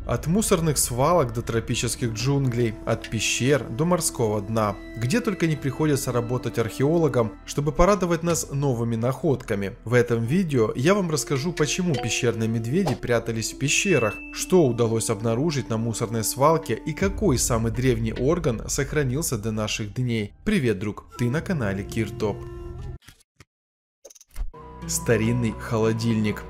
От мусорных свалок до тропических джунглей, от пещер до морского дна. Где только не приходится работать археологам, чтобы порадовать нас новыми находками. В этом видео я вам расскажу, почему пещерные медведи прятались в пещерах, что удалось обнаружить на мусорной свалке и какой самый древний орган сохранился до наших дней. Привет, друг, ты на канале Киртоп. Старинный холодильник.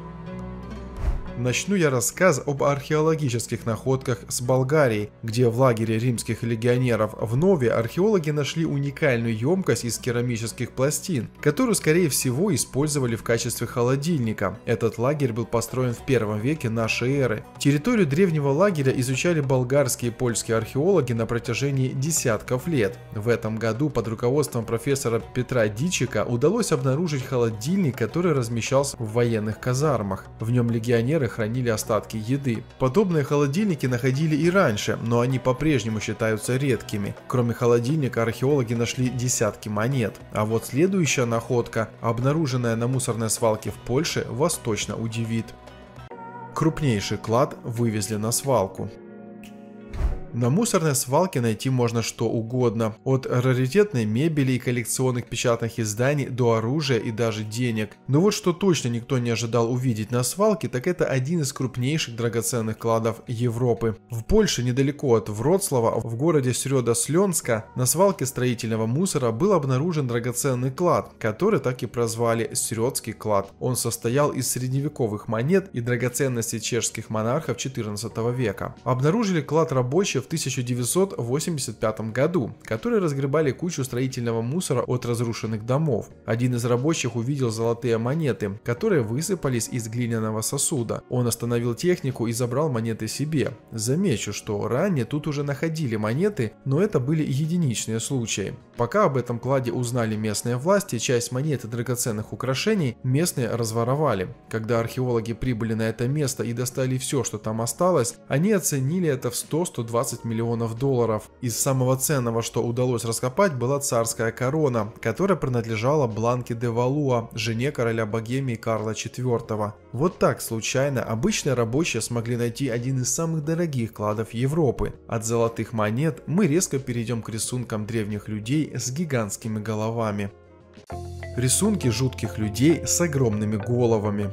Начну я рассказ об археологических находках с Болгарии, где в лагере римских легионеров в Нове археологи нашли уникальную емкость из керамических пластин, которую, скорее всего, использовали в качестве холодильника. Этот лагерь был построен в 1 веке нашей эры. Территорию древнего лагеря изучали болгарские и польские археологи на протяжении десятков лет. В этом году под руководством профессора Петра Дичика удалось обнаружить холодильник, который размещался в военных казармах. В нем легионеры хранили остатки еды. Подобные холодильники находили и раньше, но они по-прежнему считаются редкими. Кроме холодильника, археологи нашли десятки монет. А вот следующая находка, обнаруженная на мусорной свалке в Польше, вас точно удивит. Крупнейший клад вывезли на свалку. На мусорной свалке найти можно что угодно, от раритетной мебели и коллекционных печатных изданий до оружия и даже денег. Но вот что точно никто не ожидал увидеть на свалке, так это один из крупнейших драгоценных кладов Европы. В Польше, недалеко от Вроцлава, в городе Срёда-Слёнска, на свалке строительного мусора был обнаружен драгоценный клад, который так и прозвали Срёдский клад. Он состоял из средневековых монет и драгоценностей чешских монархов XIV века. Обнаружили клад рабочие в 1985 году, которые разгребали кучу строительного мусора от разрушенных домов. Один из рабочих увидел золотые монеты, которые высыпались из глиняного сосуда. Он остановил технику и забрал монеты себе. Замечу, что ранее тут уже находили монеты, но это были единичные случаи. Пока об этом кладе узнали местные власти, часть монет и драгоценных украшений местные разворовали. Когда археологи прибыли на это место и достали все, что там осталось, они оценили это в 100-120 миллионов долларов. Из самого ценного, что удалось раскопать, была царская корона, которая принадлежала Бланке де Валуа, жене короля Богемии Карла IV. Вот так случайно обычные рабочие смогли найти один из самых дорогих кладов Европы. От золотых монет мы резко перейдем к рисункам древних людей с гигантскими головами. Рисунки жутких людей с огромными головами.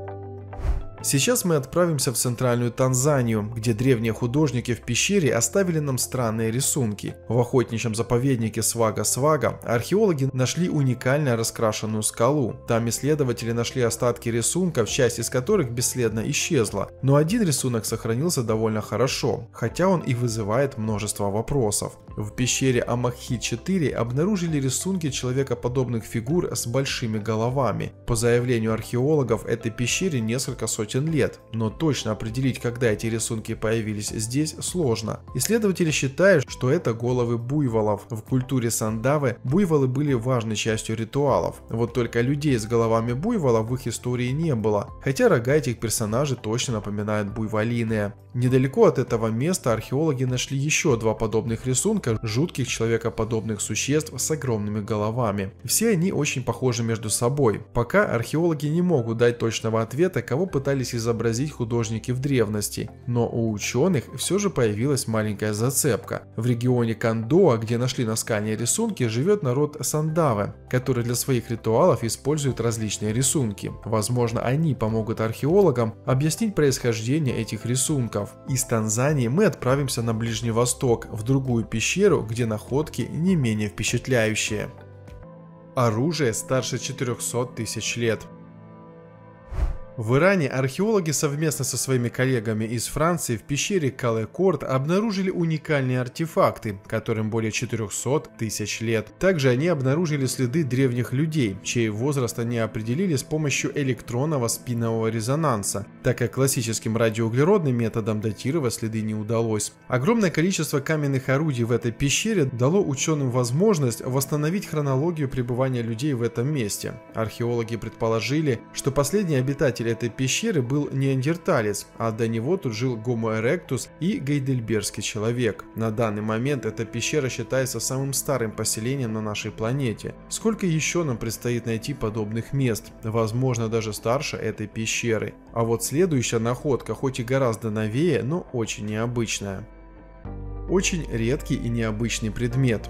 Сейчас мы отправимся в центральную Танзанию, где древние художники в пещере оставили нам странные рисунки. В охотничьем заповеднике Свага-Свага археологи нашли уникально раскрашенную скалу. Там исследователи нашли остатки рисунков, часть из которых бесследно исчезла. Но один рисунок сохранился довольно хорошо, хотя он и вызывает множество вопросов. В пещере Амакхи-4 обнаружили рисунки человекоподобных фигур с большими головами. По заявлению археологов, этой пещере несколько сотен лет, но точно определить, когда эти рисунки появились здесь, сложно. Исследователи считают, что это головы буйволов. В культуре Сандавы буйволы были важной частью ритуалов. Вот только людей с головами буйвола в их истории не было, хотя рога этих персонажей точно напоминают буйволиные. Недалеко от этого места археологи нашли еще два подобных рисунка жутких человекоподобных существ с огромными головами. Все они очень похожи между собой. Пока археологи не могут дать точного ответа, кого пытались изобразить художники в древности, но у ученых все же появилась маленькая зацепка. В регионе Кандоа, где нашли наскальные рисунки, живет народ Сандавы, который для своих ритуалов использует различные рисунки. Возможно, они помогут археологам объяснить происхождение этих рисунков. Из Танзании мы отправимся на Ближний Восток, в другую пещеру, где находки не менее впечатляющие. Оружие старше 400 тысяч лет. В Иране археологи совместно со своими коллегами из Франции в пещере Кале-Корт обнаружили уникальные артефакты, которым более 400 тысяч лет. Также они обнаружили следы древних людей, чей возраст они определили с помощью электронного спинового резонанса, так как классическим радиоуглеродным методом датировать следы не удалось. Огромное количество каменных орудий в этой пещере дало ученым возможность восстановить хронологию пребывания людей в этом месте. Археологи предположили, что последние обитатели основатель этой пещеры был неандерталец, а до него тут жил Homo erectus и гейдельбергский человек. На данный момент эта пещера считается самым старым поселением на нашей планете. Сколько еще нам предстоит найти подобных мест? Возможно, даже старше этой пещеры. А вот следующая находка, хоть и гораздо новее, но очень необычная. Очень редкий и необычный предмет.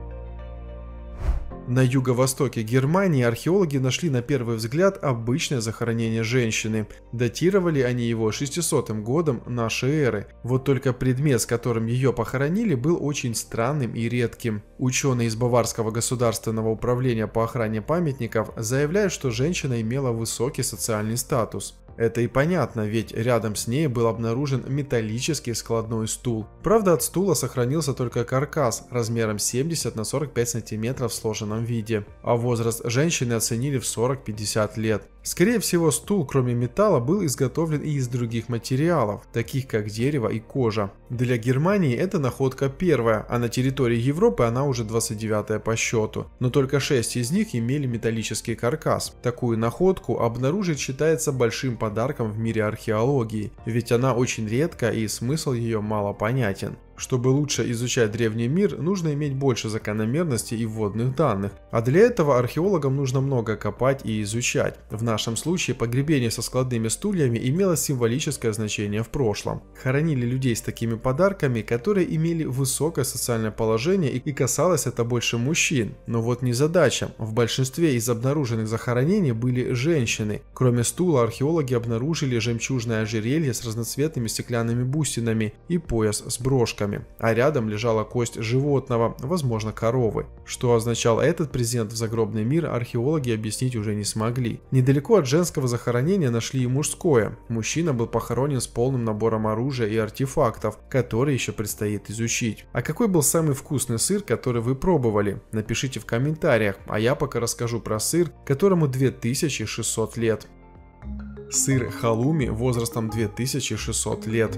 На юго-востоке Германии археологи нашли на первый взгляд обычное захоронение женщины. Датировали они его 600 годом нашей эры. Вот только предмет, с которым ее похоронили, был очень странным и редким. Ученые из Баварского государственного управления по охране памятников заявляют, что женщина имела высокий социальный статус. Это и понятно, ведь рядом с ней был обнаружен металлический складной стул. Правда, от стула сохранился только каркас размером 70 на 45 сантиметров в сложенном виде, а возраст женщины оценили в 40-50 лет. Скорее всего, стул, кроме металла, был изготовлен и из других материалов, таких как дерево и кожа. Для Германии это находка первая, а на территории Европы она уже 29-я по счету. Но только 6 из них имели металлический каркас. Такую находку обнаружить считается большим подарком в мире археологии, ведь она очень редка и смысл ее мало понятен. Чтобы лучше изучать древний мир, нужно иметь больше закономерностей и вводных данных, а для этого археологам нужно много копать и изучать. В нашем случае погребение со складными стульями имело символическое значение в прошлом. Хоронили людей с такими подарками, которые имели высокое социальное положение, и касалось это больше мужчин. Но вот незадача. В большинстве из обнаруженных захоронений были женщины. Кроме стула, археологи обнаружили жемчужное ожерелье с разноцветными стеклянными бусинами и пояс с брошками. А рядом лежала кость животного, возможно, коровы. Что означал этот презент в загробный мир, археологи объяснить уже не смогли. Недалеко от женского захоронения нашли и мужское. Мужчина был похоронен с полным набором оружия и артефактов, которые еще предстоит изучить. А какой был самый вкусный сыр, который вы пробовали? Напишите в комментариях, а я пока расскажу про сыр, которому 2600 лет. Сыр халуми возрастом 2600 лет.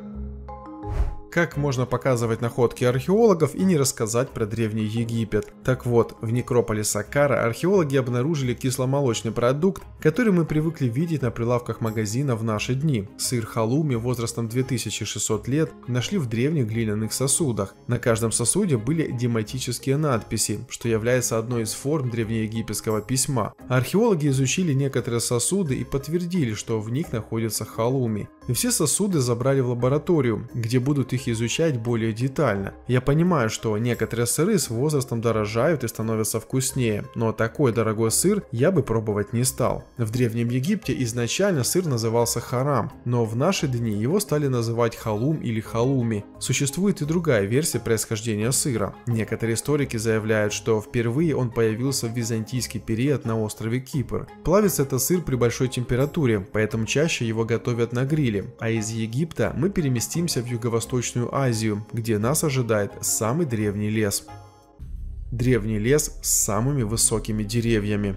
Как можно показывать находки археологов и не рассказать про Древний Египет? Так вот, в некрополе Саккара археологи обнаружили кисломолочный продукт, который мы привыкли видеть на прилавках магазина в наши дни. Сыр халуми возрастом 2600 лет нашли в древних глиняных сосудах. На каждом сосуде были дематические надписи, что является одной из форм древнеегипетского письма. Археологи изучили некоторые сосуды и подтвердили, что в них находится халуми. И все сосуды забрали в лабораторию, где будут их изучать более детально. Я понимаю, что некоторые сыры с возрастом дорожают и становятся вкуснее, но такой дорогой сыр я бы пробовать не стал. В Древнем Египте изначально сыр назывался харам, но в наши дни его стали называть халум или халуми. Существует и другая версия происхождения сыра. Некоторые историки заявляют, что впервые он появился в византийский период на острове Кипр. Плавится этот сыр при большой температуре, поэтому чаще его готовят на гриле. А из Египта мы переместимся в Юго-Восточную Азию, где нас ожидает самый древний лес. Древний лес с самыми высокими деревьями.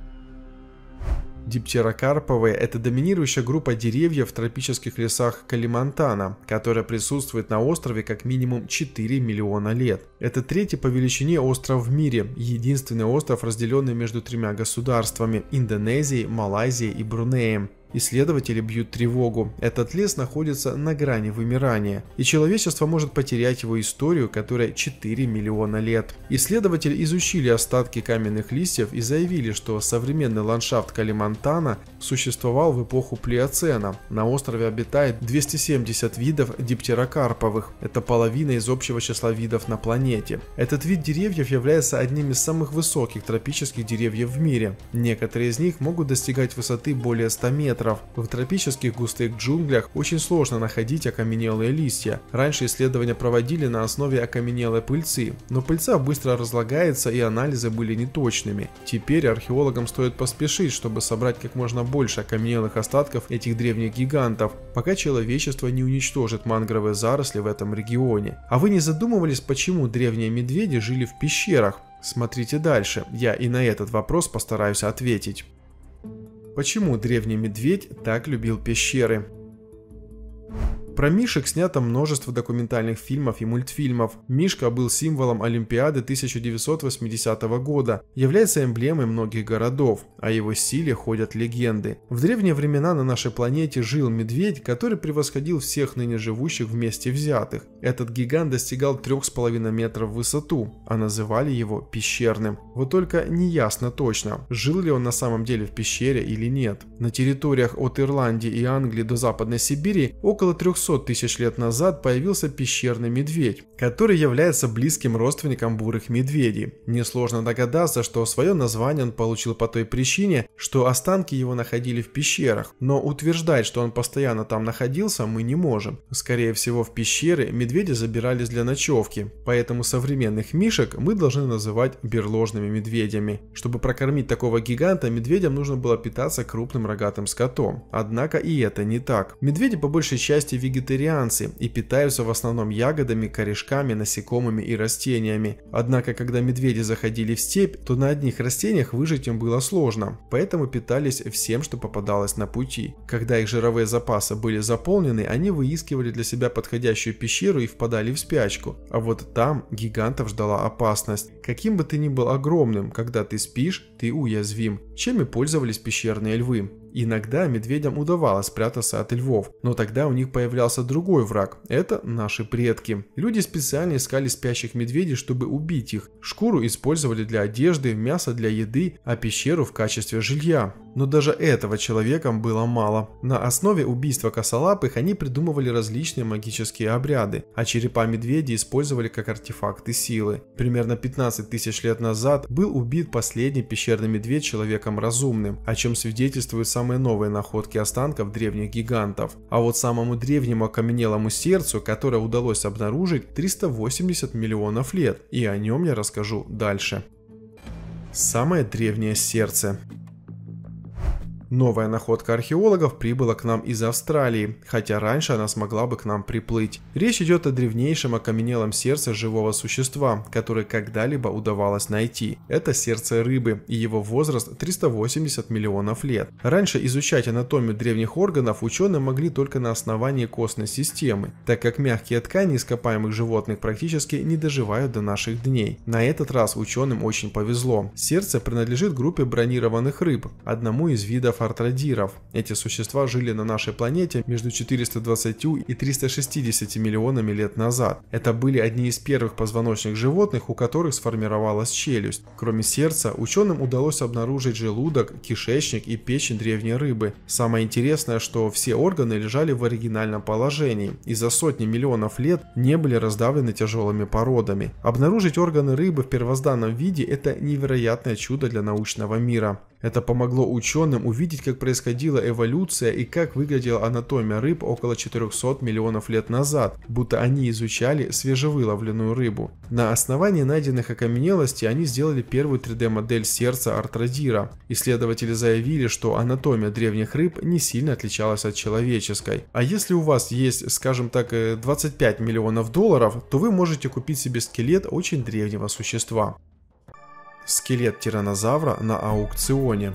Диптерокарповые – это доминирующая группа деревьев в тропических лесах Калимантана, которая присутствует на острове как минимум 4 миллиона лет. Это третий по величине остров в мире, единственный остров, разделенный между тремя государствами – Индонезией, Малайзией и Брунеем. Исследователи бьют тревогу. Этот лес находится на грани вымирания, и человечество может потерять его историю, которая 4 миллиона лет. Исследователи изучили остатки каменных листьев и заявили, что современный ландшафт Калимантана существовал в эпоху Плеоцена. На острове обитает 270 видов диптерокарповых. Это половина из общего числа видов на планете. Этот вид деревьев является одним из самых высоких тропических деревьев в мире. Некоторые из них могут достигать высоты более 100 метров. В тропических густых джунглях очень сложно находить окаменелые листья. Раньше исследования проводили на основе окаменелой пыльцы, но пыльца быстро разлагается и анализы были неточными. Теперь археологам стоит поспешить, чтобы собрать как можно больше окаменелых остатков этих древних гигантов, пока человечество не уничтожит мангровые заросли в этом регионе. А вы не задумывались, почему древние медведи жили в пещерах? Смотрите дальше, я и на этот вопрос постараюсь ответить. Почему древний медведь так любил пещеры? Про мишек снято множество документальных фильмов и мультфильмов. Мишка был символом Олимпиады 1980 года, является эмблемой многих городов, о его силе ходят легенды. В древние времена на нашей планете жил медведь, который превосходил всех ныне живущих вместе взятых. Этот гигант достигал 3,5 метров в высоту, а называли его пещерным. Вот только неясно точно, жил ли он на самом деле в пещере или нет. На территориях от Ирландии и Англии до Западной Сибири около 300 тысяч лет назад появился пещерный медведь, который является близким родственником бурых медведей. Несложно догадаться, что свое название он получил по той причине, что останки его находили в пещерах, но утверждать, что он постоянно там находился, мы не можем. Скорее всего, в пещеры медведи забирались для ночевки, поэтому современных мишек мы должны называть берложными медведями. Чтобы прокормить такого гиганта, медведям нужно было питаться крупным рогатым скотом. Однако и это не так. Медведи по большей части вегетарианцы и питаются в основном ягодами, корешками, насекомыми и растениями. Однако, когда медведи заходили в степь, то на одних растениях выжить им было сложно, поэтому питались всем, что попадалось на пути. Когда их жировые запасы были заполнены, они выискивали для себя подходящую пещеру и впадали в спячку. А вот там гигантов ждала опасность. Каким бы ты ни был огромным, когда ты спишь, ты уязвим. Чем и пользовались пещерные львы. Иногда медведям удавалось спрятаться от львов, но тогда у них появлялся другой враг – это наши предки. Люди специально искали спящих медведей, чтобы убить их. Шкуру использовали для одежды, мясо для еды, а пещеру в качестве жилья. Но даже этого человекам было мало. На основе убийства косолапых они придумывали различные магические обряды, а черепа медведей использовали как артефакты силы. Примерно 15 тысяч лет назад был убит последний пещерный медведь человеком разумным, о чем свидетельствуют самые новые находки останков древних гигантов. А вот самому древнему окаменелому сердцу, которое удалось обнаружить, 380 миллионов лет, и о нем я расскажу дальше. Самое древнее сердце. Новая находка археологов прибыла к нам из Австралии, хотя раньше она смогла бы к нам приплыть. Речь идет о древнейшем окаменелом сердце живого существа, которое когда-либо удавалось найти. Это сердце рыбы, и его возраст 380 миллионов лет. Раньше изучать анатомию древних органов ученые могли только на основании костной системы, так как мягкие ткани ископаемых животных практически не доживают до наших дней. На этот раз ученым очень повезло. Сердце принадлежит группе бронированных рыб, одному из видов артродиров. Эти существа жили на нашей планете между 420 и 360 миллионами лет назад. Это были одни из первых позвоночных животных, у которых сформировалась челюсть. Кроме сердца, ученым удалось обнаружить желудок, кишечник и печень древней рыбы. Самое интересное, что все органы лежали в оригинальном положении и за сотни миллионов лет не были раздавлены тяжелыми породами. Обнаружить органы рыбы в первозданном виде – это невероятное чудо для научного мира. Это помогло ученым увидеть, как происходила эволюция и как выглядела анатомия рыб около 400 миллионов лет назад, будто они изучали свежевыловленную рыбу. На основании найденных окаменелостей они сделали первую 3D-модель сердца артродира. Исследователи заявили, что анатомия древних рыб не сильно отличалась от человеческой. А если у вас есть, скажем так, 25 миллионов долларов, то вы можете купить себе скелет очень древнего существа. Скелет тираннозавра на аукционе.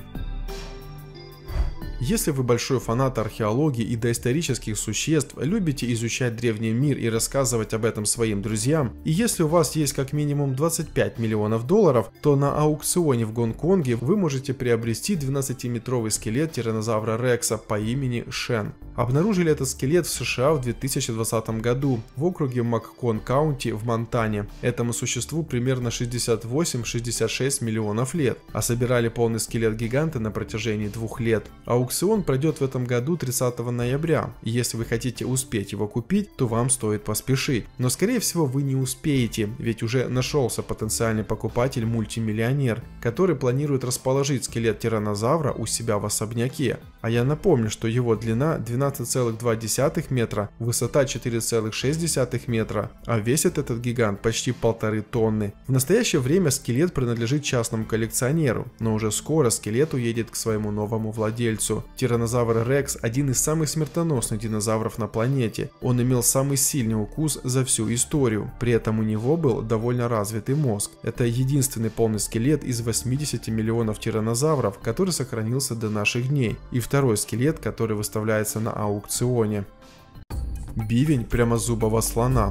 Если вы большой фанат археологии и доисторических существ, любите изучать древний мир и рассказывать об этом своим друзьям, и если у вас есть как минимум 25 миллионов долларов, то на аукционе в Гонконге вы можете приобрести 12-метровый скелет тираннозавра Рекса по имени Шен. Обнаружили этот скелет в США в 2020 году в округе Маккон-Каунти в Монтане. Этому существу примерно 68-66 миллионов лет, а собирали полный скелет гиганта на протяжении 2 лет. Аукцион пройдет в этом году 30 ноября, и если вы хотите успеть его купить, то вам стоит поспешить. Но скорее всего вы не успеете, ведь уже нашелся потенциальный покупатель-мультимиллионер, который планирует расположить скелет тираннозавра у себя в особняке. А я напомню, что его длина 12,2 метра, высота 4,6 метра, а весит этот гигант почти 1,5 тонны. В настоящее время скелет принадлежит частному коллекционеру, но уже скоро скелет уедет к своему новому владельцу. Тираннозавр Рекс – один из самых смертоносных динозавров на планете. Он имел самый сильный укус за всю историю, при этом у него был довольно развитый мозг. Это единственный полный скелет из 80 миллионов тираннозавров, который сохранился до наших дней, и второй скелет, который выставляется на аукционе. Бивень прямозубого слона.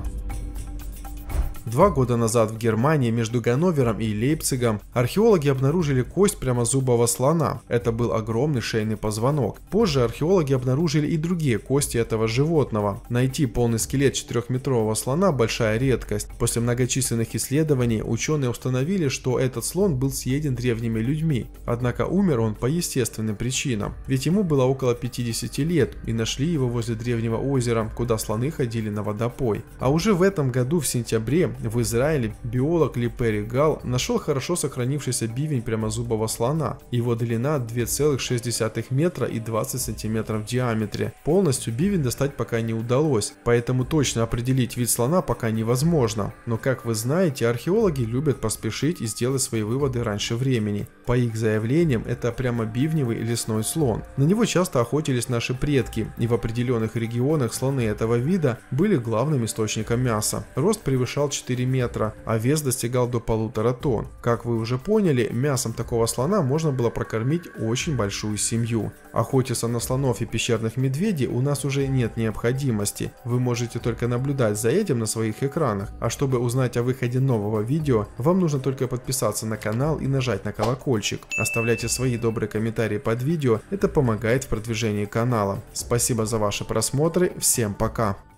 2 года назад в Германии между Ганновером и Лейпцигом археологи обнаружили кость прямозубого слона. Это был огромный шейный позвонок. Позже археологи обнаружили и другие кости этого животного. Найти полный скелет 4-метрового слона – большая редкость. После многочисленных исследований ученые установили, что этот слон был съеден древними людьми. Однако умер он по естественным причинам. Ведь ему было около 50 лет, и нашли его возле древнего озера, куда слоны ходили на водопой. А уже в этом году, в сентябре, в Израиле биолог Ли Перри Гал нашел хорошо сохранившийся бивень прямозубого слона. Его длина 2,6 метра и 20 сантиметров в диаметре. Полностью бивень достать пока не удалось, поэтому точно определить вид слона пока невозможно. Но, как вы знаете, археологи любят поспешить и сделать свои выводы раньше времени. По их заявлениям, это прямо бивневый лесной слон. На него часто охотились наши предки, и в определенных регионах слоны этого вида были главным источником мяса. Рост превышал 4 метра, а вес достигал до 1,5 тонн. Как вы уже поняли, мясом такого слона можно было прокормить очень большую семью. Охотиться на слонов и пещерных медведей у нас уже нет необходимости. Вы можете только наблюдать за этим на своих экранах. А чтобы узнать о выходе нового видео, вам нужно только подписаться на канал и нажать на колокольчик. Оставляйте свои добрые комментарии под видео, это помогает в продвижении канала. Спасибо за ваши просмотры, всем пока!